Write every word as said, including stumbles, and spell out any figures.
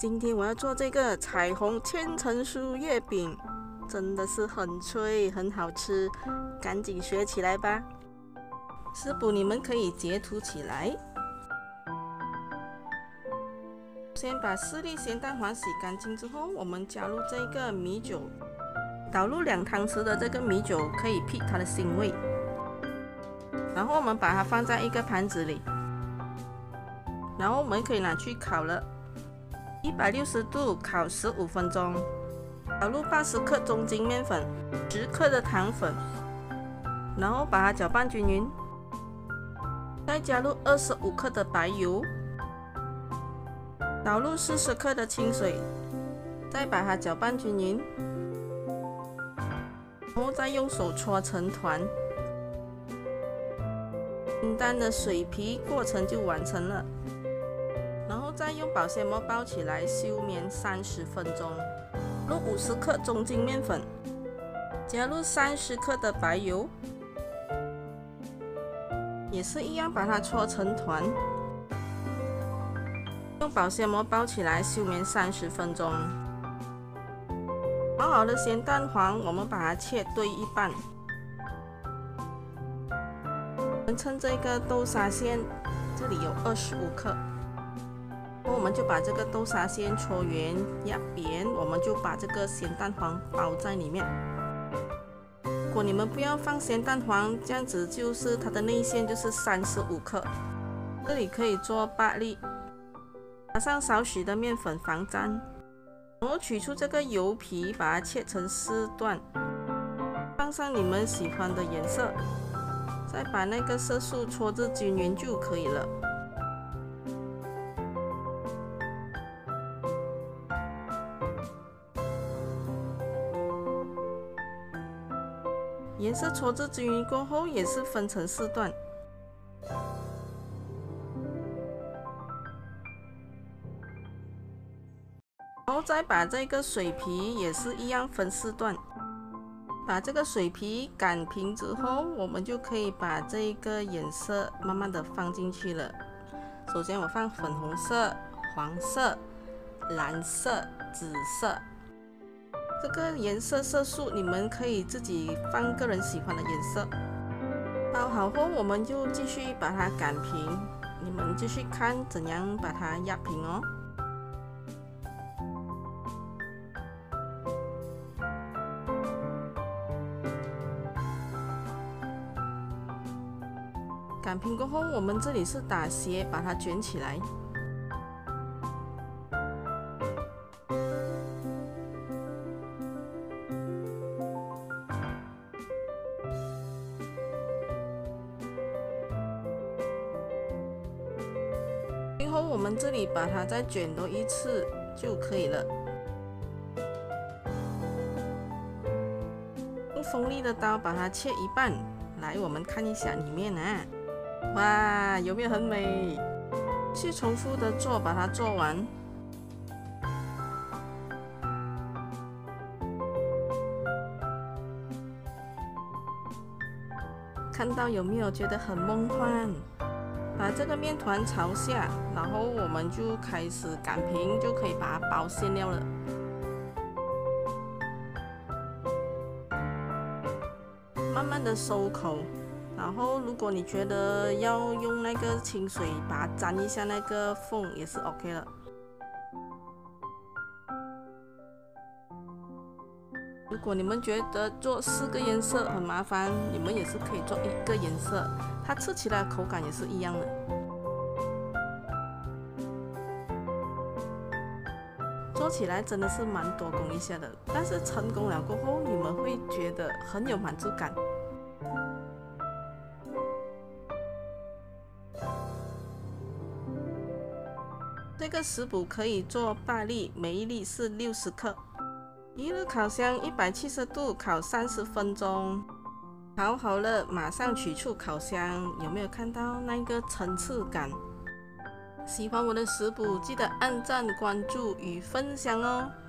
今天我要做这个彩虹千层酥月饼，真的是很脆，很好吃，赶紧学起来吧！食谱你们可以截图起来。先把四粒咸蛋黄洗干净之后，我们加入这个米酒，倒入两汤匙的这个米酒可以辟它的腥味。然后我们把它放在一个盘子里，然后我们可以拿去烤了，一百六十度烤十五分钟。倒入八十克中筋面粉，十克的糖粉，然后把它搅拌均匀。再加入二十五克的白油，倒入四十克的清水，再把它搅拌均匀，然后再用手搓成团。简单的水皮过程就完成了，然后再用保鲜膜包起来休眠三十分钟。入五十克中筋面粉，加入三十克的白油，也是一样把它搓成团，用保鲜膜包起来休眠三十分钟。炒好的咸蛋黄，我们把它切对一半。我们趁这个豆沙馅，这里有二十五克，我们就把这个豆沙馅搓圆压扁，我们就把这个咸蛋黄包在里面。如果你们不要放咸蛋黄，这样子就是它的内馅就是三十五克，这里可以做八粒。加上少许的面粉防粘，然后取出这个油皮，把它切成四段，放上你们喜欢的颜色。再把那个色素搓至均匀就可以了。颜色搓至均匀过后，也是分成四段。然后再把这个水皮也是一样分四段。把这个水皮擀平之后，我们就可以把这个颜色慢慢的放进去了。首先我放粉红色、黄色、蓝色、紫色，这个颜色色素你们可以自己放个人喜欢的颜色。包好后，我们就继续把它擀平，你们继续看怎样把它压平哦。擀平过后，我们这里是打斜，把它卷起来。最后我们这里把它再卷多一次就可以了。用锋利的刀把它切一半，来，我们看一下里面啊。哇，有没有很美？去重复的做，把它做完。看到有没有觉得很梦幻？把这个面团朝下，然后我们就开始擀平，就可以把它包馅料了。慢慢的收口。然后，如果你觉得要用那个清水把它沾一下那个缝，也是 OK 了。如果你们觉得做四个颜色很麻烦，你们也是可以做一个颜色，它吃起来口感也是一样的。做起来真的是蛮多工一下的，但是成功了过后，你们会觉得很有满足感。这个食谱可以做八粒，每一粒是六十克。一入烤箱一百七十度烤三十分钟，烤好了马上取出烤箱。有没有看到那个层次感？喜欢我的食谱，记得按赞、关注与分享哦。